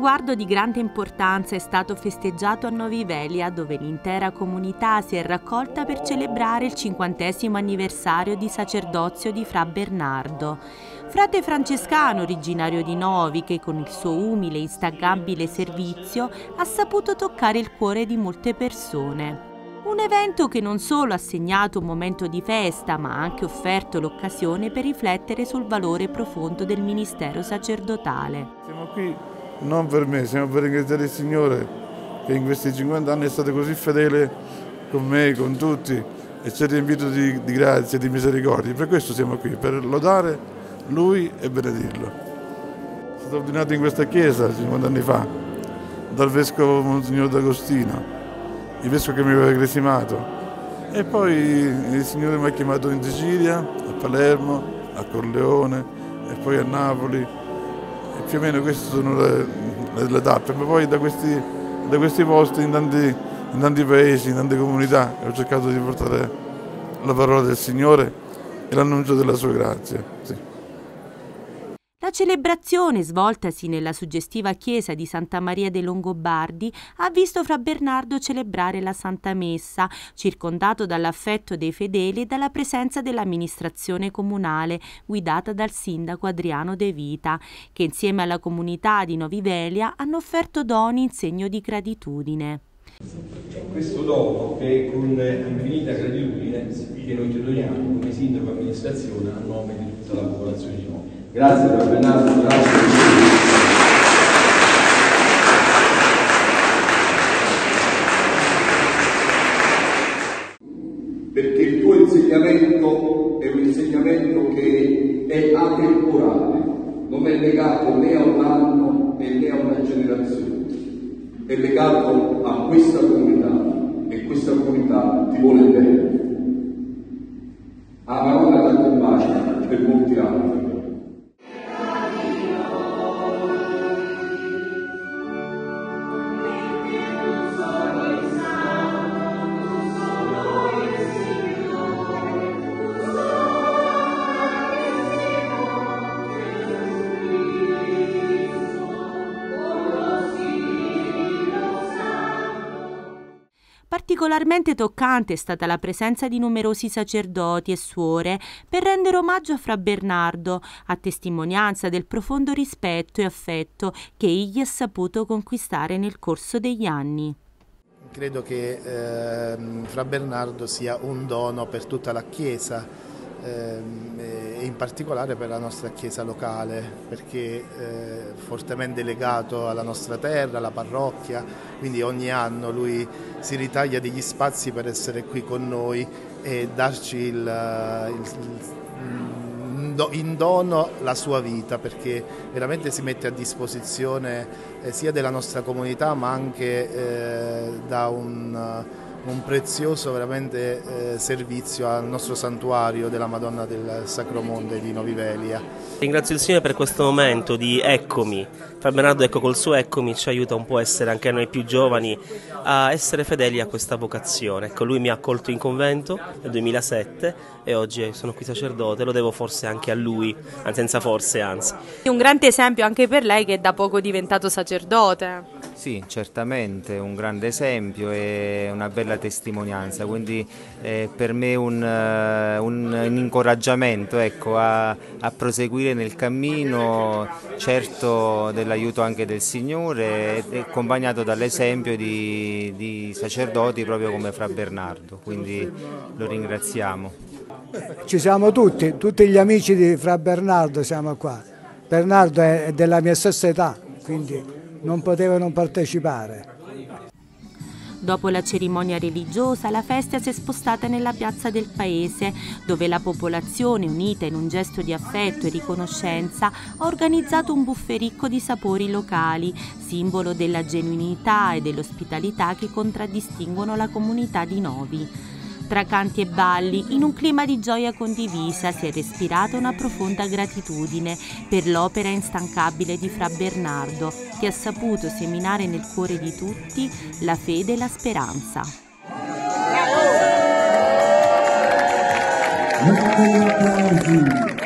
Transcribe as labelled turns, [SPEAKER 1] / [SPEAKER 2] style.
[SPEAKER 1] traguardo di grande importanza è stato festeggiato a Novi Velia, dove l'intera comunità si è raccolta per celebrare il 50° anniversario di sacerdozio di Fra Bernardo. Frate francescano originario di Novi, che con il suo umile e instancabile servizio ha saputo toccare il cuore di molte persone. Un evento che non solo ha segnato un momento di festa, ma ha anche offerto l'occasione per riflettere sul valore profondo del ministero sacerdotale.
[SPEAKER 2] Siamo qui non per me, siamo per ringraziare il Signore che in questi 50 anni è stato così fedele con me, con tutti, e ci ha riempito di grazie, di misericordia. Per questo siamo qui, per lodare Lui e benedirlo. Sono stato ordinato in questa chiesa 50 anni fa dal Vescovo Monsignor D'Agostino, il vescovo che mi aveva cresimato, e poi il Signore mi ha chiamato in Sicilia, a Palermo, a Corleone e poi a Napoli, e più o meno queste sono le tappe, ma poi da questi posti in tanti paesi, in tante comunità ho cercato di portare la parola del Signore e l'annuncio della sua grazia. Sì.
[SPEAKER 1] La celebrazione, svoltasi nella suggestiva chiesa di Santa Maria dei Longobardi, ha visto Fra Bernardo celebrare la Santa Messa, circondato dall'affetto dei fedeli e dalla presenza dell'amministrazione comunale, guidata dal sindaco Adriano De Vita, che insieme alla comunità di Novi Velia hanno offerto doni in segno di gratitudine.
[SPEAKER 3] Questo dono che con infinita gratitudine che noi ti doniamo come sindaco e amministrazione a nome di tutta la popolazione di Novi. Grazie per Bernardo, grazie. Perché il tuo insegnamento è un insegnamento che è atemporale, non è legato né a un anno né a una generazione, è legato a questa comunità e questa comunità ti vuole bene. A Maronna da compagno per molti anni.
[SPEAKER 1] Particolarmente toccante è stata la presenza di numerosi sacerdoti e suore per rendere omaggio a Fra Bernardo, a testimonianza del profondo rispetto e affetto che egli ha saputo conquistare nel corso degli anni.
[SPEAKER 4] Credo che Fra Bernardo sia un dono per tutta la Chiesa, e in particolare per la nostra Chiesa locale, perché è fortemente legato alla nostra terra, alla parrocchia, quindi ogni anno lui si ritaglia degli spazi per essere qui con noi e darci in dono la sua vita, perché veramente si mette a disposizione sia della nostra comunità ma anche da un prezioso veramente servizio al nostro santuario della Madonna del Sacro Monte di Novi Velia.
[SPEAKER 5] Ringrazio il Signore per questo momento di eccomi. Fra Bernardo, ecco, col suo eccomi ci aiuta un po' a essere anche noi più giovani, a essere fedeli a questa vocazione. Ecco, lui mi ha accolto in convento nel 2007 e oggi sono qui sacerdote, lo devo forse anche a lui, senza forse, anzi.
[SPEAKER 6] Un grande esempio anche per lei che è da poco diventato sacerdote.
[SPEAKER 7] Sì, certamente, un grande esempio e una bella testimonianza, quindi per me un incoraggiamento, ecco, a proseguire nel cammino, certo dell'aiuto anche del Signore, accompagnato dall'esempio di sacerdoti proprio come Fra Bernardo, quindi lo ringraziamo.
[SPEAKER 8] Ci siamo tutti gli amici di Fra Bernardo siamo qua. Bernardo è della mia stessa età, quindi non poteva non partecipare.
[SPEAKER 1] Dopo la cerimonia religiosa, la festa si è spostata nella piazza del paese, dove la popolazione, unita in un gesto di affetto e riconoscenza, ha organizzato un buffet ricco di sapori locali, simbolo della genuinità e dell'ospitalità che contraddistinguono la comunità di Novi. Tra canti e balli, in un clima di gioia condivisa, si è respirata una profonda gratitudine per l'opera instancabile di Fra Bernardo, che ha saputo seminare nel cuore di tutti la fede e la speranza.